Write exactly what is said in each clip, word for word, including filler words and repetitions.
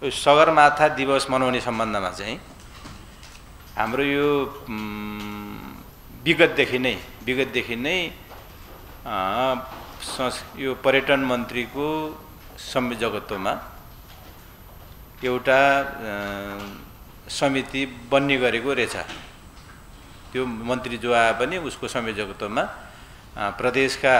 सगरमाथा दिवस मनाउने सम्बन्धमा चाहिँ हाम्रो यो विगतदेखि नै विगतदेखि नै यो पर्यटन मन्त्रीको संयोजकत्वमा एउटा समिति बन्ने गरेको रहेछ। त्यो मन्त्री जो आए पनि उसको संयोजकत्वमा प्रदेशका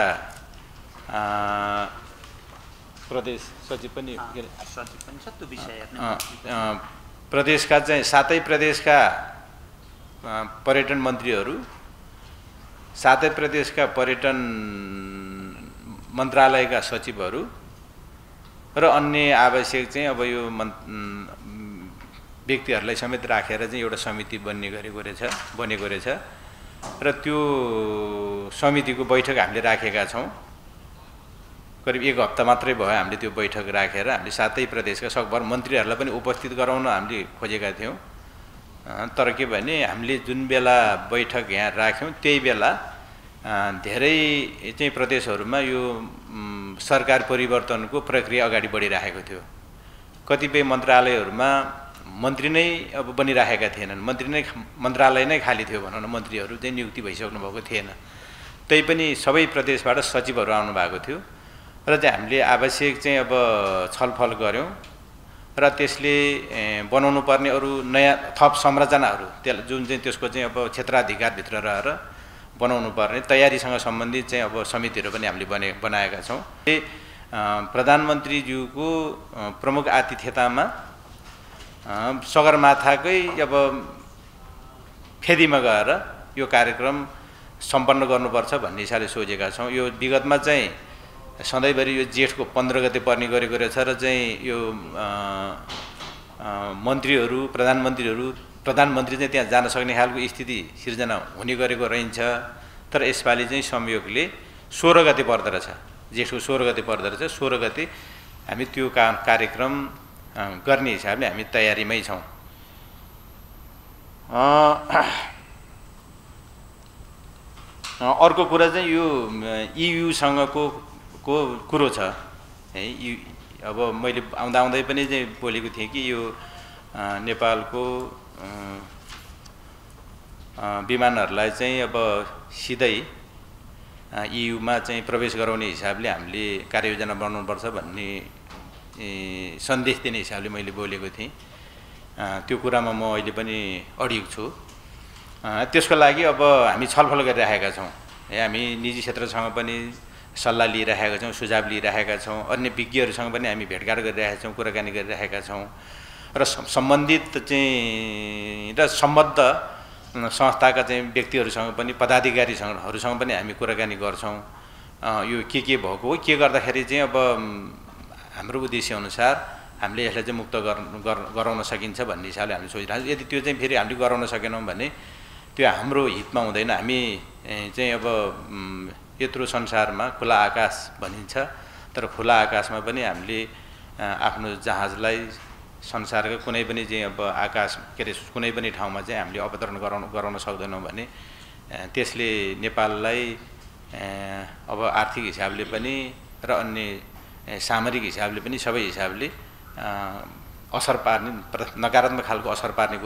प्रदेश सचिव पनि सचिव पनि छ त्यो विषय प्रदेशका चाहिँ सातै प्रदेशका पर्यटन मन्त्रीहरू, सातै प्रदेशका पर्यटन मन्त्रालयका सचिवहरू र अन्य आवश्यक चाहिँ अब यो व्यक्तिहरूलाई समेत राखेर चाहिँ एउटा समिति बन्ने गरेको रहेछ बनेको रहेछ र त्यो समितिको बैठक हामीले राखेका छौँ। करिब एक हप्ता मात्रै भयो हामीले त्यो बैठक राखेर हामीले सातै प्रदेशका सकभर मन्त्रीहरूलाई पनि उपस्थित गराउन हामीले खोजेका थियौँ। तर के भने हामीले जुन बेला बैठक यहाँ राख्यौँ त्यही बेला धेरै चाहिँ प्रदेशहरूमा यो सरकार परिवर्तनको प्रक्रिया अगाडि बढिरहेको थियो। कतिपय मन्त्रालयहरूमा मन्त्री नै अब बनिरहेका थिएनन्, मन्त्री नै मन्त्रालय नै खाली थियो भनौँ न, मन्त्रीहरू चाहिँ नियुक्ति भइसक्नु भएको थिएन। त्यही पनि सबै प्रदेशबाट सचिवहरू आउनुभएको थियो र चाहिँ हामीले आवश्यक चाहिँ अब छलफल गऱ्यौँ र त्यसले बनाउनु पर्ने अरू नयाँ थप संरचनाहरू त्यसलाई जुन चाहिँ त्यसको चाहिँ अब क्षेत्राधिकारभित्र रहेर बनाउनु पर्ने तयारीसँग सम्बन्धित चाहिँ अब समितिहरू पनि हामीले बने बनाएका छौँ। प्रधानमन्त्रीज्यूको प्रमुख आतिथ्यतामा सगरमाथाकै अब फेदीमा गएर यो कार्यक्रम सम्पन्न गर्नुपर्छ भन्ने हिसाबले सोचेका छौँ। यो विगतमा चाहिँ सधैँभरि यो जेठको पन्ध्र गते पर्ने गरेको रहेछ र चाहिँ यो मन्त्रीहरू प्रधानमन्त्रीहरू प्रधानमन्त्री चाहिँ त्यहाँ जान सक्ने खालको स्थिति सिर्जना हुने गरेको रहन्छ। तर यसपालि चाहिँ संयोगले सोह्र गते पर्दो रहेछ, जेठको सोह्र गते पर्दो रहेछ। सोह्र गते हामी त्यो का कार्यक्रम गर्ने हिसाबले हामी तयारीमै छौँ। अर्को कुरा चाहिँ यो इयुसँगको को कुरो छ है। अब मैले आउँदा आउँदै पनि चाहिँ बोलेको थिएँ कि यो नेपालको विमानहरूलाई चाहिँ अब सिधै इयुमा चाहिँ प्रवेश गराउने हिसाबले हामीले कार्ययोजना बनाउनुपर्छ भन्ने सन्देश दिने हिसाबले मैले बोलेको थिएँ। त्यो कुरामा म अहिले पनि अडिग छु। त्यसको लागि अब हामी छलफल गरिरहेका छौँ है। हामी निजी क्षेत्रसँग पनि सल्लाह लिइरहेका छौँ, सुझाव लिइरहेका छौँ, अन्य विज्ञहरूसँग पनि हामी भेटघाट गरिरहेका छौँ, कुराकानी गरिरहेका छौँ र सम्बन्धित चाहिँ र सम्बद्ध संस्थाका चाहिँ व्यक्तिहरूसँग पनि पदाधिकारीहरूसँग पनि हामी कुराकानी गर्छौँ। यो के के भएको हो, के गर्दाखेरि चाहिँ अब हाम्रो उद्देश्य अनुसार हामीले यसलाई चाहिँ मुक्त गराउन सकिन्छ भन्ने हिसाबले हामीले सोचिरहेको छौँ। यदि त्यो चाहिँ फेरि हामीले गराउन सकेनौँ भने त्यो हाम्रो हितमा हुँदैन। हामी चाहिँ अब यत्रो संसारमा खुला आकाश भनिन्छ, तर खुला आकाशमा पनि हामीले आफ्नो जहाजलाई संसारका कुनै पनि चाहिँ अब आकाश के अरे कुनै पनि ठाउँमा चाहिँ हामीले अवतरण गराउनु गराउन सक्दैनौँ भने त्यसले नेपाललाई अब आर्थिक हिसाबले पनि र अन्य सामरिक हिसाबले पनि सबै हिसाबले असर पार्ने नकारात्मक खालको असर पार्ने